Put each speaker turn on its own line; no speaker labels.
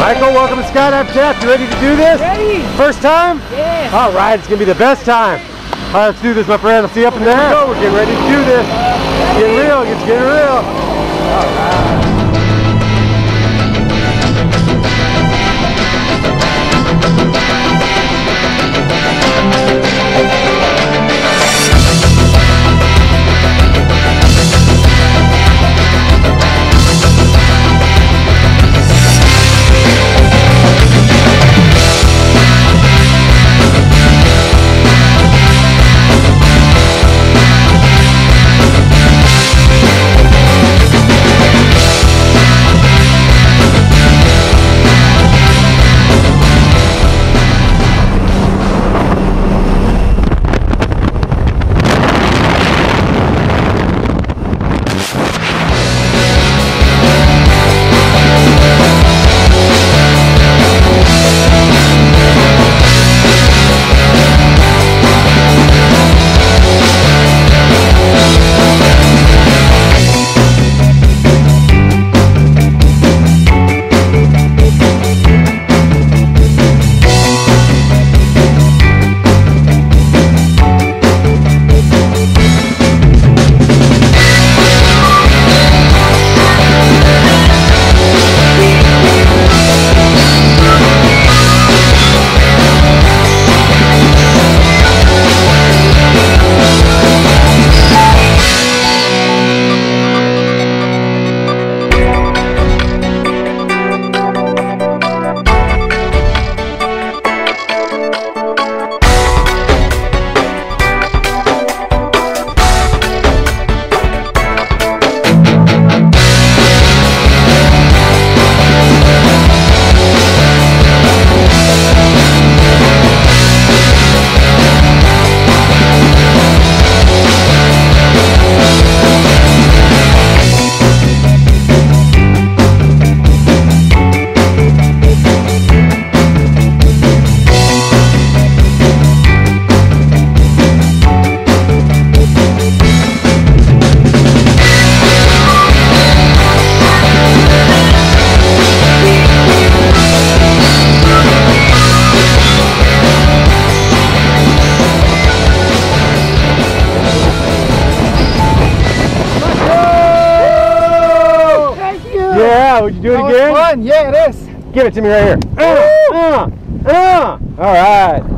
Michael, welcome to Skydive Taft. You ready to do this?
Ready.
First time?
Yeah.
All right, it's going to be the best time. All right, let's do this, my friend. I'll see you up in there. Here we go. We're getting ready to do this. It's getting real. It's getting real. All right. Yeah, would you do it again?
Fun. Yeah, it is.
Give it to me right here. All right.